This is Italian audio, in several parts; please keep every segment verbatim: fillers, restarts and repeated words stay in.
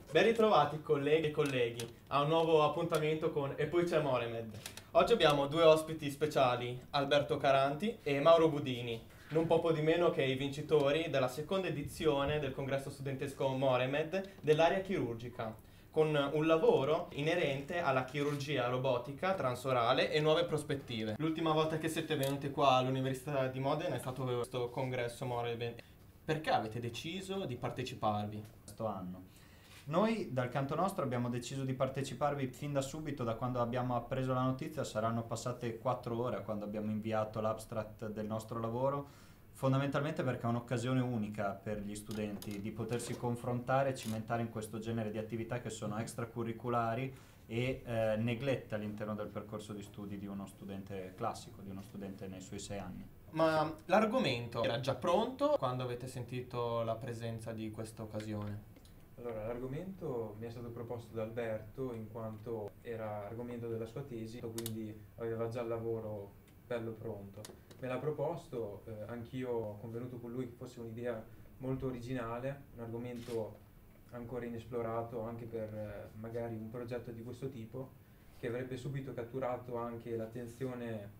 Ben ritrovati colleghe e colleghi a un nuovo appuntamento con E poi c'è Moremed. Oggi abbiamo due ospiti speciali, Alberto Caranti e Mauro Budini, non poco di meno che i vincitori della seconda edizione del congresso studentesco Moremed dell'area chirurgica, con un lavoro inerente alla chirurgia robotica transorale e nuove prospettive. L'ultima volta che siete venuti qua all'Università di Modena è stato questo congresso Moremed. Perché avete deciso di parteciparvi? Questo anno. Noi dal canto nostro abbiamo deciso di parteciparvi fin da subito, da quando abbiamo appreso la notizia. Saranno passate quattro ore quando abbiamo inviato l'abstract del nostro lavoro, fondamentalmente perché è un'occasione unica per gli studenti di potersi confrontare e cimentare in questo genere di attività che sono extracurriculari e eh, neglette all'interno del percorso di studi di uno studente classico, di uno studente nei suoi sei anni. Ma l'argomento era già pronto quando avete sentito la presenza di questa occasione? Allora, l'argomento mi è stato proposto da Alberto in quanto era argomento della sua tesi, quindi aveva già il lavoro bello pronto. Me l'ha proposto, eh, anch'io ho convenuto con lui che fosse un'idea molto originale, un argomento ancora inesplorato anche per eh, magari un progetto di questo tipo, che avrebbe subito catturato anche l'attenzione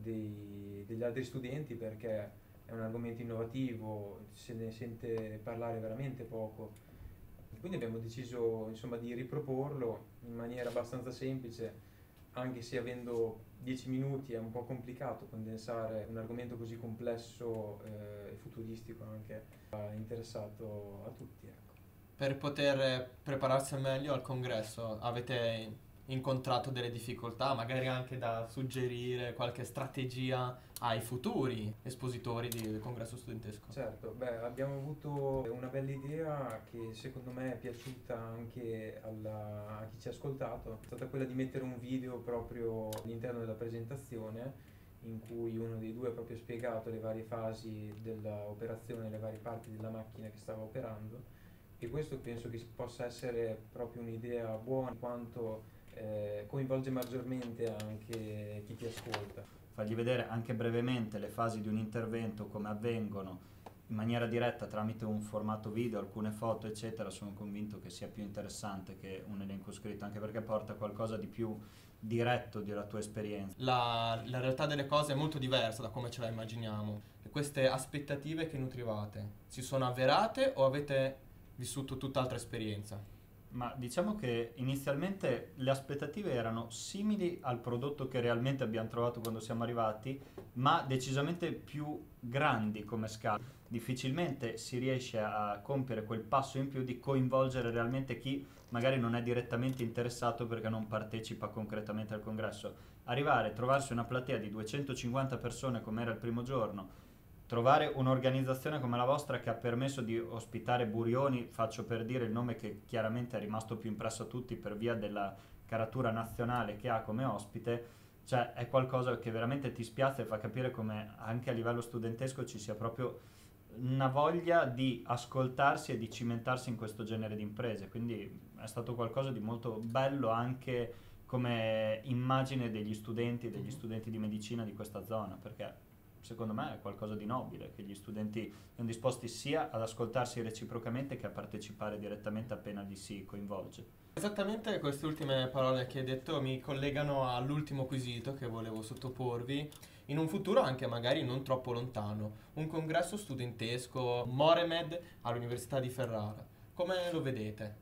dei, degli altri studenti, perché è un argomento innovativo, se ne sente parlare veramente poco. Quindi abbiamo deciso insomma di riproporlo in maniera abbastanza semplice, anche se avendo dieci minuti è un po' complicato condensare un argomento così complesso eh, e futuristico, anche eh, interessato a tutti, ecco. Per poter prepararsi al meglio al congresso avete incontrato delle difficoltà, magari anche da suggerire qualche strategia ai futuri espositori di- del congresso studentesco? Certo, beh, abbiamo avuto una bella idea che secondo me è piaciuta anche alla- a chi ci ha ascoltato, è stata quella di mettere un video proprio all'interno della presentazione in cui uno dei due ha proprio spiegato le varie fasi dell'operazione, le varie parti della macchina che stava operando, e questo penso che possa essere proprio un'idea buona in quanto eh, coinvolge maggiormente anche chi ti ascolta. Fargli vedere anche brevemente le fasi di un intervento, come avvengono in maniera diretta tramite un formato video, alcune foto eccetera, sono convinto che sia più interessante che un elenco scritto, anche perché porta qualcosa di più diretto della tua esperienza. La, la realtà delle cose è molto diversa da come ce la immaginiamo. E queste aspettative che nutrivate si sono avverate o avete vissuto tutt'altra esperienza? Ma diciamo che inizialmente le aspettative erano simili al prodotto che realmente abbiamo trovato quando siamo arrivati, ma decisamente più grandi come scala. Difficilmente si riesce a compiere quel passo in più di coinvolgere realmente chi magari non è direttamente interessato perché non partecipa concretamente al congresso. Arrivare, trovarsi una platea di duecentocinquanta persone come era il primo giorno, trovare un'organizzazione come la vostra che ha permesso di ospitare Burioni, faccio per dire il nome che chiaramente è rimasto più impresso a tutti per via della caratura nazionale che ha come ospite, cioè è qualcosa che veramente ti spiazza e fa capire come anche a livello studentesco ci sia proprio una voglia di ascoltarsi e di cimentarsi in questo genere di imprese, quindi è stato qualcosa di molto bello anche come immagine degli studenti e degli studenti di medicina di questa zona, perché secondo me è qualcosa di nobile, che gli studenti sono disposti sia ad ascoltarsi reciprocamente che a partecipare direttamente appena li si coinvolge. Esattamente queste ultime parole che hai detto mi collegano all'ultimo quesito che volevo sottoporvi. In un futuro anche magari non troppo lontano, un congresso studentesco Moremed all'Università di Ferrara. Come lo vedete?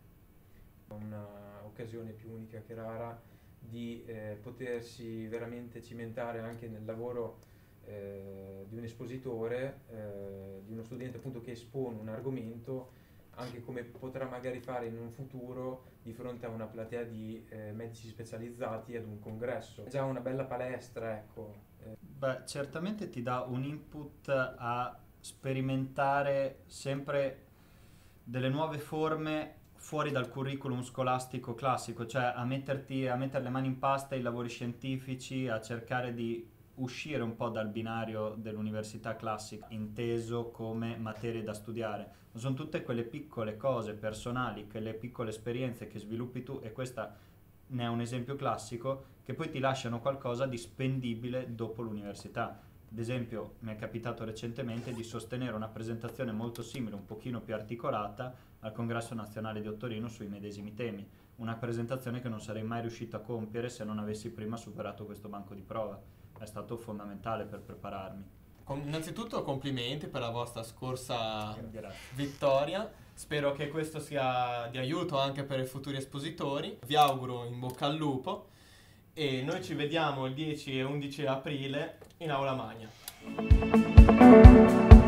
Un'occasione più unica che rara di eh, potersi veramente cimentare anche nel lavoro eh, di un espositore, eh, di uno studente appunto che espone un argomento, anche come potrà magari fare in un futuro di fronte a una platea di eh, medici specializzati ad un congresso. È già una bella palestra, ecco. Eh. Beh, certamente ti dà un input a sperimentare sempre delle nuove forme fuori dal curriculum scolastico classico, cioè a metterti, a mettere le mani in pasta ai lavori scientifici, a cercare di uscire un po' dal binario dell'università classica, inteso come materie da studiare. Ma sono tutte quelle piccole cose personali, quelle piccole esperienze che sviluppi tu, e questa ne è un esempio classico, che poi ti lasciano qualcosa di spendibile dopo l'università. Ad esempio, mi è capitato recentemente di sostenere una presentazione molto simile, un pochino più articolata, al Congresso Nazionale di Ottorino sui medesimi temi. Una presentazione che non sarei mai riuscito a compiere se non avessi prima superato questo banco di prova. È stato fondamentale per prepararmi. Com- innanzitutto complimenti per la vostra scorsa Grazie. vittoria. Spero che questo sia di aiuto anche per i futuri espositori. Vi auguro in bocca al lupo e noi ci vediamo il dieci e undici aprile in Aula Magna.